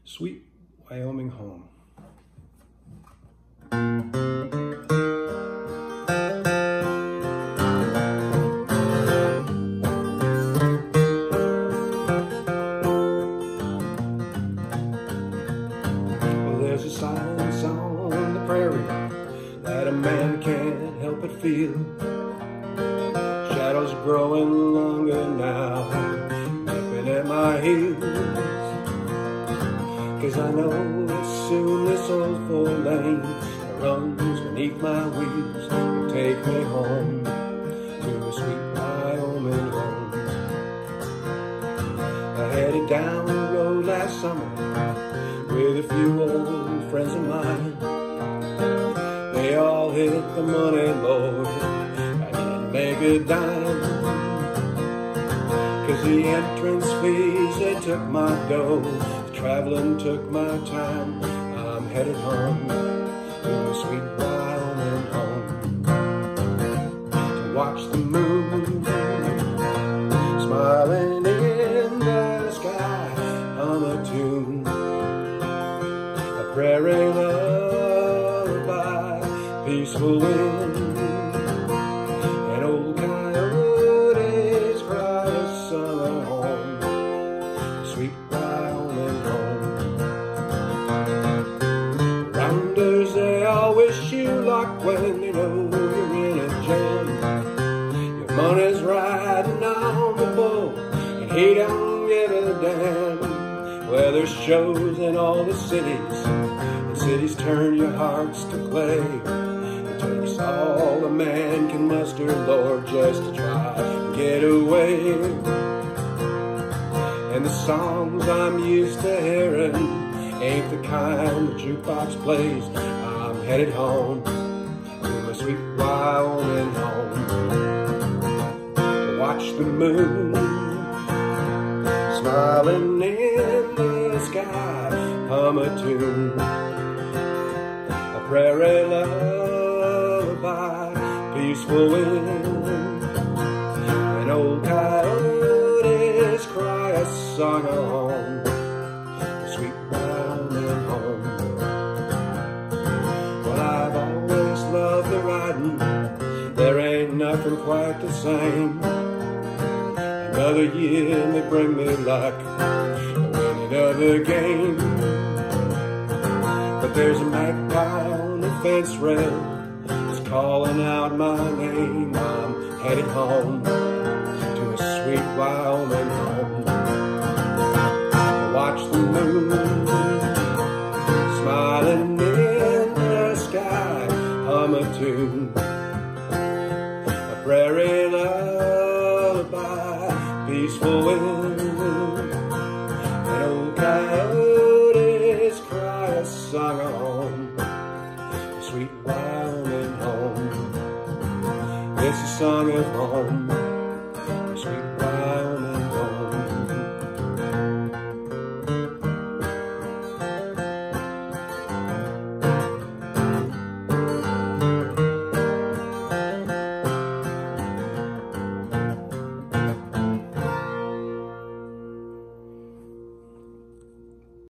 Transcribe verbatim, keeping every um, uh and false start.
Sweet Wyoming home. Well, there's a silence on the prairie that a man can't help but feel. Shadows growing longer now, nipping at my heels. Cause I know soon this old four lane that runs beneath my wheels will take me home to a sweet Wyoming home. I headed down the road last summer with a few old friends of mine. They all hit the money, Lord, I didn't make a dime. Cause the entrance fees, they took my dough. Traveling took my time. I'm headed home to a sweet Wyoming home to watch the moon smiling in the sky, hum a tune, a prairie lullaby, peaceful wind, and old coyotes cry a summer home, sweet Wyoming home. Rounders, they all wish you luck when they know you're in a jam. Your money's riding on the bull, and he don't give a damn. Well, there's shows in all the cities, and cities turn your hearts to clay. It takes all a man can muster, Lord, just to try and get away. And the songs I'm used to hearing ain't the kind the jukebox plays. I'm headed home to my sweet Wyoming home to watch the moon smiling in the sky, hum a tune, a prairie lullaby, peaceful wind, an old coyotes cry a song of home, sweet Wyoming home. Well, I've always loved the riding, there ain't nothing quite the same. Another year may bring me luck, win another game. But there's a magpie on the fence rail, it's calling out my name. I'm headed home to a sweet Wyoming home to watch the moon smiling in the sky, hum a tune, a prairie lullaby, peaceful wind, and old coyotes cry a song of home, sweet Wyoming home. It's a song of home.